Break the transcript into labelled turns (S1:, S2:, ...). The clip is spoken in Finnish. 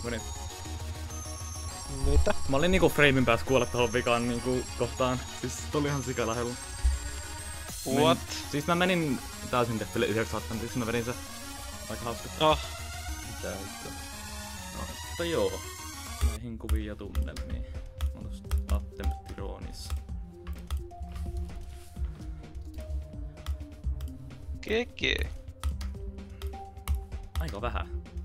S1: menin.
S2: Mitä?
S1: Mä olin niinku framein päässä kuolla tohon vikaan niinku kohtaan. Siis tuli ihan sikala helu.
S2: What?
S1: Siis mä menin täysin deathille 9 siis mä vedin se. Aika hauska.
S2: Oh.
S1: Mitä hittoa. No, mutta joo. Näihin kuviin ja tunnelmiin. Mä oon tosta APTeam-tiroonissa.
S2: Keke.
S1: Aika vähän.